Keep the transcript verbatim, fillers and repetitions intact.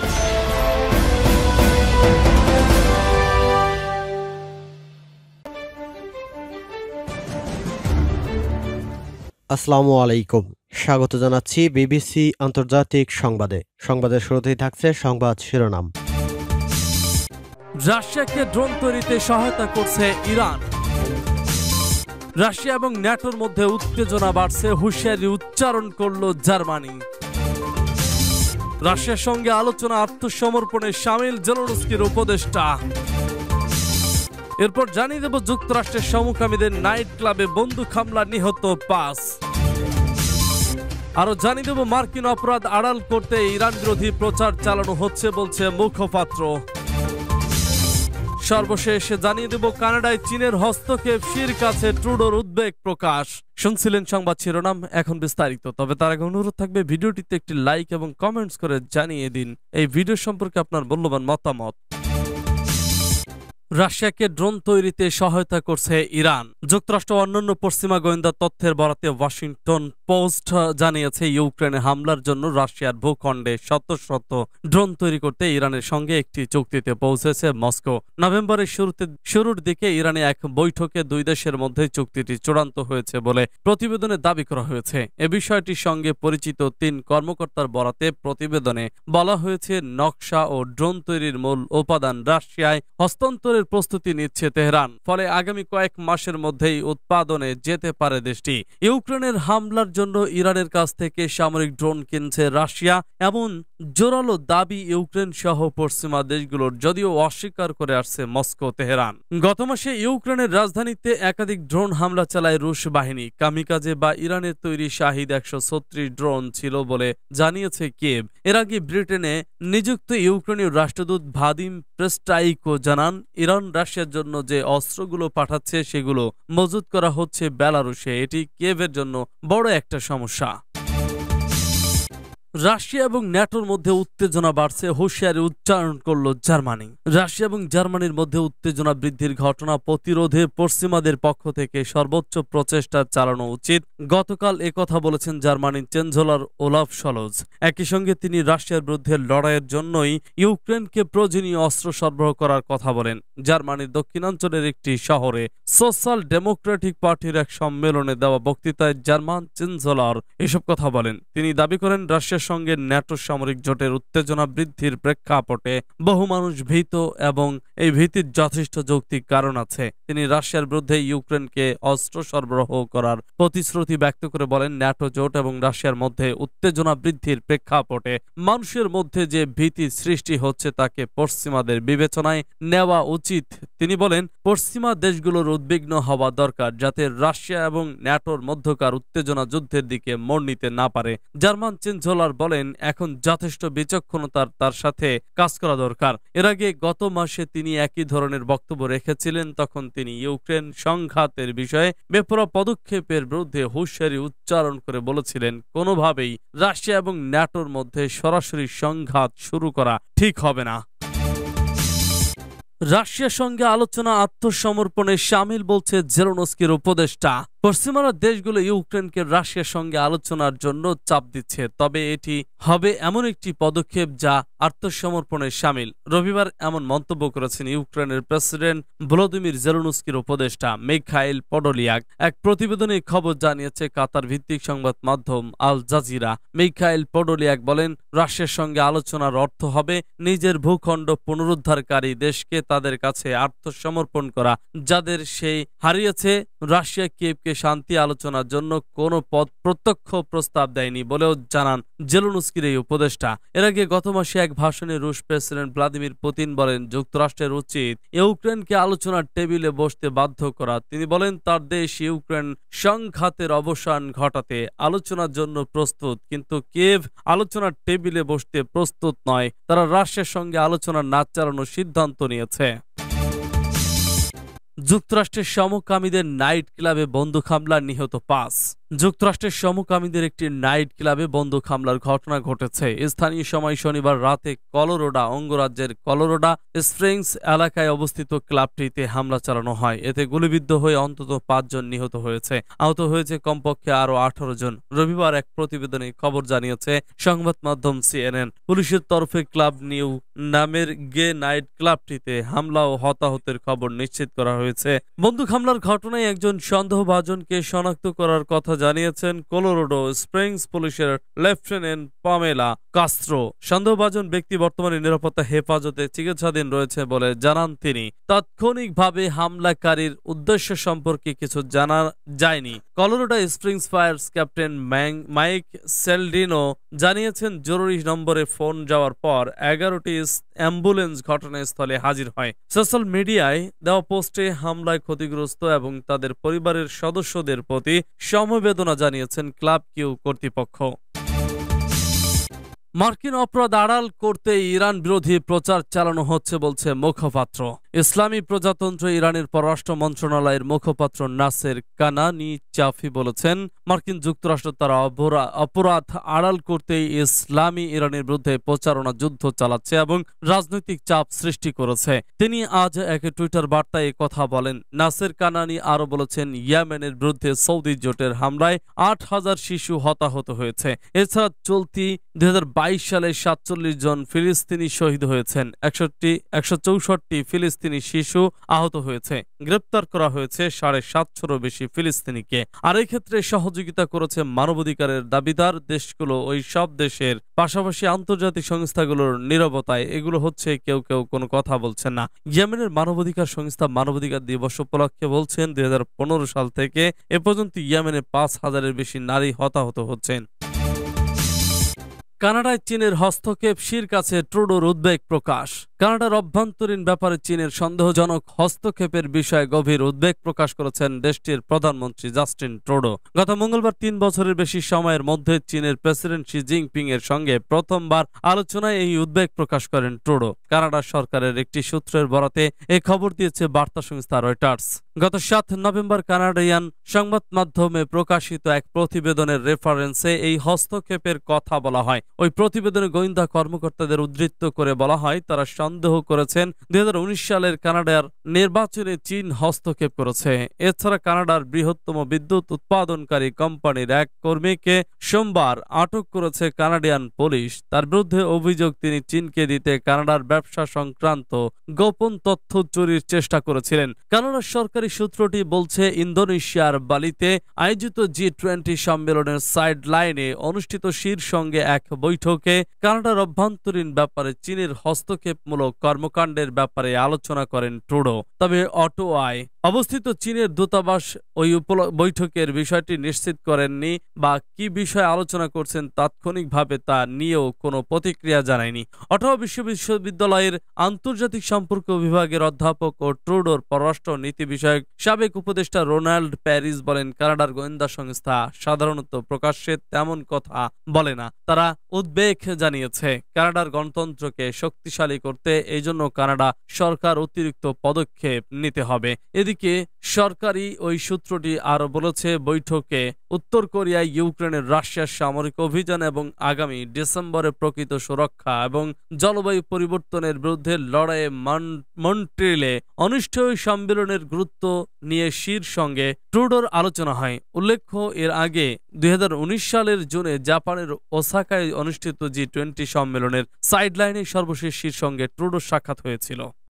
আসসালামু আলাইকুম, স্বাগত জানাচ্ছি বিবিসি আন্তর্জাতিক সংবাদে। সংবাদের শুরুতেই থাকছে সংবাদ শিরোনাম। রাশিয়াকে ড্রোন তৈরিতে সহায়তা করছে ইরান। রাশিয়া এবং ন্যাটোর মধ্যে উত্তেজনা বাড়ছে, হুঁশিয়ারি উচ্চারণ করল জার্মানি। রাশিয়ার সঙ্গে আলোচনা, আত্মসমর্পণে শামিল জেলেনস্কির উপদেষ্টা। এরপর জানিয়ে দেব যুক্তরাষ্ট্রের সমকামীদের নাইট ক্লাবে বন্দুক হামলা, নিহত পাঁচ। আরো জানিয়ে দেব মার্কিন অপরাধ আড়াল করতে ইরান বিরোধী প্রচার চালানো হচ্ছে বলছে মুখপাত্র। সর্বশেষ জানিয়ে দেব কানাডায় চীনের হস্তক্ষেপ, শির কাছে ট্রুডোর উদ্বেগ প্রকাশ। শুনছিলেন সংবাদ শিরোনাম, এখন বিস্তারিত। তবে তার আগে অনুরোধ থাকবে ভিডিওটিতে একটি লাইক এবং কমেন্টস করে জানিয়ে দিন এই ভিডিও সম্পর্কে আপনার মূল্যবান মতামত। রাশিয়াকে ড্রোন তৈরিতে সহায়তা করছে ইরান। যুক্তরাষ্ট্র অন্যান্য পশ্চিমা গোয়েন্দা তথ্যের বরাতে ওয়াশিংটন পোস্ট জানিয়েছে, ইউক্রেনে হামলার জন্য রাশিয়ার ভূখণ্ডে শত শত ড্রোন তৈরি করতে ইরানের সঙ্গে একটি চুক্তিতে পৌঁছেছে মস্কো। নভেম্বরের শুরুতে শুরুর দিকে ইরানে এক বৈঠকে দুই দেশের মধ্যে চুক্তিটি চূড়ান্ত হয়েছে বলে প্রতিবেদনে দাবি করা হয়েছে। এ বিষয়টির সঙ্গে পরিচিত তিন কর্মকর্তার বরাতে প্রতিবেদনে বলা হয়েছে, নকশা ও ড্রোন তৈরির মূল উপাদান রাশিয়ায় হস্তান্তরের প্রস্তুতি নিচ্ছে তেহরান। ফলে আগামী কয়েক মাসের মধ্যেই উৎপাদনে যেতে পারে দেশটি। ইউক্রেনের হামলার জন্য ইরানের কাছ থেকে সামরিক ড্রোন কিনছে রাশিয়া, এমন জোরালো দাবি ইউক্রেন সহ পশ্চিমা দেশগুলোর, যদিও অস্বীকার করে আসছে মস্কো তেহরান। গত মাসে ইউক্রেনের রাজধানীতে একাধিক ড্রোন হামলা চালায় রুশ বাহিনী। কামিকাজে বা ইরানের তৈরি শাহিদ একশো ছত্রিশ ড্রোন ছিল বলে জানিয়েছে কিয়েভ। এর আগে ব্রিটেনে নিযুক্ত ইউক্রেনীয় রাষ্ট্রদূত ভাদিম প্রেস্টাইকো জানান, ইরান রাশিয়ার জন্য যে অস্ত্রগুলো পাঠাচ্ছে সেগুলো মজুত করা হচ্ছে বেলারুশে। এটি কিয়েভের জন্য বড় একটা সমস্যা। রাশিয়া এবং ন্যাটোর মধ্যে উত্তেজনা বাড়ছে, হুঁশিয়ারি উচ্চারণ করল জার্মানি। রাশিয়া এবং জার্মানির মধ্যে উত্তেজনা বৃদ্ধির ঘটনা প্রতিরোধে পশ্চিমাদের পক্ষ থেকে সর্বোচ্চ প্রচেষ্টা চালানো উচিত। গতকাল একথা বলেছেন জার্মানির চ্যান্সেলর ওলাফ শলজ। একই সঙ্গে তিনি রাশিয়ার বিরুদ্ধে লড়াইয়ের জন্যই ইউক্রেনকে প্রয়োজনীয় অস্ত্র সরবরাহ করার কথা বলেন। জার্মানির দক্ষিণাঞ্চলের একটি শহরে সোশ্যাল ডেমোক্রেটিক পার্টির এক সম্মেলনে দেওয়া বক্তৃতায় জার্মান চ্যান্সেলর এসব কথা বলেন। তিনি দাবি করেন, রাশিয়ার সঙ্গে ন্যাটো সামরিক জোটের উত্তেজনা বৃদ্ধির প্রেক্ষাপটে বহু মানুষ ভীত এবং এই ভীতির যথেষ্ট যৌক্তিক কারণ আছে। তিনি রাশিয়ার বিরুদ্ধে ইউক্রেনকে অস্ত্র সরবরাহ করার প্রতিশ্রুতি ব্যক্ত করে বলেন, ন্যাটো জোট এবং রাশিয়ার মধ্যে উত্তেজনা বৃদ্ধির প্রেক্ষাপটে মানুষের মধ্যে যে ভীতি সৃষ্টি হচ্ছে তাকে পশ্চিমাদের বিবেচনায় নেওয়া উচিত। তিনি বলেন, পশ্চিমা দেশগুলোর উদ্বিগ্ন হওয়া দরকার যাতে রাশিয়া এবং ন্যাটোর মধ্যকার উত্তেজনা যুদ্ধের দিকে মোড় নিতে না পারে। জার্মান চ্যান্সেলর বলেন, এখন যথেষ্ট বিচক্ষণতার তার সাথে কাজ করা দরকার। এর আগে গত মাসে তিনি একই ধরনের বক্তব্য রেখেছিলেন। তখন তিনি ইউক্রেন সংঘাতের বিষয়ে বেপরোয়া পদক্ষেপের বিরুদ্ধে হুঁশিয়ারি উচ্চারণ করে বলেছিলেন, কোনোভাবেই রাশিয়া এবং ন্যাটোর মধ্যে সরাসরি সংঘাত শুরু করা ঠিক হবে না। রাশিয়ার সঙ্গে আলোচনা, আত্মসমর্পণে শামিল বলছে জেলেনস্কির উপদেষ্টা। পশ্চিমারা দেশগুলো ইউক্রেনকে রাশিয়ার সঙ্গে আলোচনার জন্য চাপ দিচ্ছে, তবে এটি হবে এমন একটি পদক্ষেপ যা আত্মসমর্পণে শামিল। রবিবার এমন মন্তব্য করেছেন ইউক্রেনের প্রেসিডেন্ট ভলোদিমির জেলেনস্কির উপদেষ্টা মিখাইল পডোলিয়াক। এক প্রতিবেদনে খবর জানিয়েছে কাতার ভিত্তিক সংবাদ মাধ্যম আল জাজিরা। মিখাইল পডোলিয়াক বলেন, রাশিয়ার সঙ্গে আলোচনার অর্থ হবে নিজের ভূখণ্ড পুনরুদ্ধারকারী দেশকে তাদের কাছে আত্মসমর্পণ করা, যাদের সে হারিয়েছে। রাশিয়া কিয়েভকে শান্তি আলোচনার জন্য কোনো পদ প্রত্যক্ষ প্রস্তাব দেয়নি বলেও জানান জেলেনস্কির এই উপদেষ্টা। এর আগে গত মাসে এক ভাষণে রুশ প্রেসিডেন্ট ভ্লাদিমির পুতিন বলেন, যুক্তরাষ্ট্রের উচিত ইউক্রেনকে আলোচনার টেবিলে বসতে বাধ্য করা। তিনি বলেন, তার দেশ ইউক্রেন সংঘাতের অবসান ঘটাতে আলোচনার জন্য প্রস্তুত, কিন্তু কিয়েভ আলোচনার টেবিলে বসতে প্রস্তুত নয়। তারা রাশিয়ার সঙ্গে আলোচনা না চালানোর সিদ্ধান্ত নিয়েছে। যুক্তরাষ্ট্রের সমকামীদের নাইট ক্লাবে বন্দুক হামলা, নিহত পাঁচ। যুক্তরাষ্ট্রের সমকামীদের একটি নাইট ক্লাবে বন্দুক হামলার ঘটনা ঘটেছে। স্থানীয় সময় শনিবার রাতে কলোরাডো অঙ্গরাজ্যের কলোরাডো স্প্রিংস এলাকায় অবস্থিত ক্লাবটিতে হামলা চালানো হয়। এতে গুলিবিদ্ধ হয়ে অন্তত পাঁচজন নিহত হয়েছে, আহত হয়েছে কমপক্ষে আরও আঠারো জন। রবিবার এক প্রতিবেদনে খবর জানিয়েছে সংবাদ মাধ্যম সিএনএন। পুলিশের তরফে ক্লাব নিউ নামের গে নাইট ক্লাবটিতে হামলা ও হতাহতের খবর নিশ্চিত করা হয়েছে। বন্দুক হামলার ঘটনায় একজন সন্দেহভাজনকে শনাক্ত করার কথা জানিয়েছেন কলোরাডো স্প্রিংস পুলিশের লেফটেন্যান্ট পামেলা কাস্ত্রো। সন্দেহভাজন ব্যক্তি বর্তমানে নিরাপত্তা হেফাজতে চিকিৎসাধীন রয়েছে বলে জানান তিনি। তাৎক্ষণিকভাবে হামলাকারীর উদ্দেশ্য সম্পর্কে কিছু জানা যায়নি। Colorado Springs fires captain Mike Seldino জানিয়েছেন, জরুরি নম্বরে ফোন যাওয়ার পর এগারোটি অ্যাম্বুলেন্স ঘটনাস্থলে হাজির হয়। সোশ্যাল মিডিয়ায় দেওয়া পোস্টে হামলায় ক্ষতিগ্রস্ত এবং তাদের পরিবারের সদস্যদের প্রতি সমবেদনা জানিয়েছেন ক্লাব কিউ কর্তৃপক্ষ। মার্কিন অপরাধ আড়াল করতে ইরান বিরোধী প্রচার চালানো হচ্ছে বলছে মুখপাত্র। ইসলামী প্রজাতন্ত্র ইরানের পররাষ্ট্র মন্ত্রণালয়ের মুখপাত্র নাসের কানানি চাফি বলেছেন, মার্কিন যুক্তরাষ্ট্র তারা অপরাধ আড়াল করতে ইসলামী ইরানের বিরুদ্ধে প্রচারণা যুদ্ধ চালাচ্ছে এবং রাজনৈতিক চাপ সৃষ্টি করেছে। তিনি আজ এক টুইটার বার্তায় কথা বলেন। নাসের কানানি আরো বলেছেন, ইয়েমেনের বিরুদ্ধে সৌদি জোটের হামলায় আট হাজার শিশু হতাহত হয়েছে। এছাড়া চলতি দুই হাজার বাইশ সালে সাতচল্লিশ জন ফিলিস্তিনি শহীদ হয়েছেন, একষট্টি একশো চৌষট্টি ফিলিস্তিনি শিশু আহত হয়েছে। গ্রেপ্তার করা হয়েছে সাড়ে সাতশোরও বেশি ফিলিস্তিনিকে। আর এই ক্ষেত্রে সহযোগিতা করেছে মানবাধিকারের দাবিদার দেশগুলো। ওই সব দেশের পাশাপাশি আন্তর্জাতিক সংস্থাগুলোর নীরবতায় এগুলো হচ্ছে, কেউ কেউ কোনো কথা বলছেন না। ইয়েমেনের মানবাধিকার সংস্থা মানবাধিকার দিবস উপলক্ষে বলছেন, দুই হাজার পনেরো সাল থেকে এ পর্যন্ত ইয়েমেনে পাঁচ হাজারের বেশি নারী হতাহত হচ্ছেন। কানাডায় চীনের হস্তক্ষেপ, শির কাছে ট্রুডোর উদ্বেগ প্রকাশ। কানাডার অভ্যন্তরীণ ব্যাপারে চীনের সন্দেহজনক হস্তক্ষেপের বিষয়ে গভীর উদ্বেগ প্রকাশ করেছেন দেশটির প্রধানমন্ত্রী জাস্টিন ট্রুডো। গত মঙ্গলবার তিন বছরের বেশি সময়ের মধ্যে চীনের প্রেসিডেন্ট শি জিনপিং এর সঙ্গে প্রথমবার আলোচনায় এই উদ্বেগ প্রকাশ করেন ট্রুডো। কানাডা সরকারের একটি সূত্রের বরাতে এই খবর দিয়েছে বার্তা সংস্থা রয়টার্স। গত সাত নভেম্বর কানাডিয়ান সংবাদ মাধ্যমে প্রকাশিত এক প্রতিবেদনের রেফারেন্সে এই হস্তক্ষেপের কথা বলা হয়। ওই প্রতিবেদনে গোয়েন্দা কর্মকর্তাদের উদ্ধৃত করে বলা হয়, তারা সন্দেহ করেছেন দুই হাজার উনিশ সালের কানাডার নির্বাচনে চীন হস্তক্ষেপ করেছে। এছাড়া কানাডার বৃহত্তম বিদ্যুৎ উৎপাদনকারী কোম্পানির এক কর্মীকে সোমবার আটক করেছে কানাডিয়ান পুলিশ। তার বিরুদ্ধে অভিযোগ, তিনি চীনকে দিতে কানাডার ব্যবসা সংক্রান্ত গোপন তথ্য চুরির চেষ্টা করেছিলেন। কানাডার সরকারি সূত্রটি বলছে, ইন্দোনেশিয়ার বালিতে আয়োজিত জি টোয়েন্টি সম্মেলনের সাইড লাইনে অনুষ্ঠিত শীর সঙ্গে এক বৈঠকে কানাডার অভ্যন্তরীণ ব্যাপারে চীনের হস্তক্ষেপমূলক কর্মকাণ্ডের ব্যাপারে আলোচনা করেন ট্রুডো। তবে অটোয়ায় অবস্থিত চীনের দূতাবাস ওই বৈঠকের বিষয়টি নিশ্চিত করেননি বা কি বিষয়ে আলোচনা করছেন তাৎক্ষণিকভাবে তা নিয়েও কোনো প্রতিক্রিয়া জানায়নি। অটোয়া বিশ্ববিদ্যালয়ের আন্তর্জাতিক সম্পর্ক বিভাগের অধ্যাপক ও ট্রুডোর পররাষ্ট্র নীতি বিষয়ক সাবেক উপদেষ্টা রোনাল্ড প্যারিস বলেন, কানাডার গোয়েন্দা সংস্থা সাধারণত প্রকাশ্যে তেমন কথা বলে না। তারা উদ্বেগ জানিয়েছে কানাডার গণতন্ত্রকে শক্তিশালী করতে এই জন্য কানাডা সরকার অতিরিক্ত পদক্ষেপ নিতে হবে। এদিকে সরকারি ওই সূত্রটি আরো বলেছে, বৈঠকে উত্তর কোরিয়ায় ইউক্রেনের রাশিয়ার সামরিক অভিযান এবং আগামী ডিসেম্বরে প্রকৃত সুরক্ষা এবং জলবায়ু পরিবর্তনের বিরুদ্ধে লড়াইয়ে মন্ট্রিলে অনুষ্ঠেয় সম্মেলনের গুরুত্ব নিয়ে শির সঙ্গে ট্রুডোর আলোচনা হয়। উল্লেখ্য, এর আগে দুই হাজার উনিশ সালের জুনে জাপানের ওসাকায় অনুষ্ঠিত জি টোয়েন্টি সম্মেলনের সাইডলাইনে সর্বশেষ শির সঙ্গে ট্রুডোর সাক্ষাৎ হয়েছিল।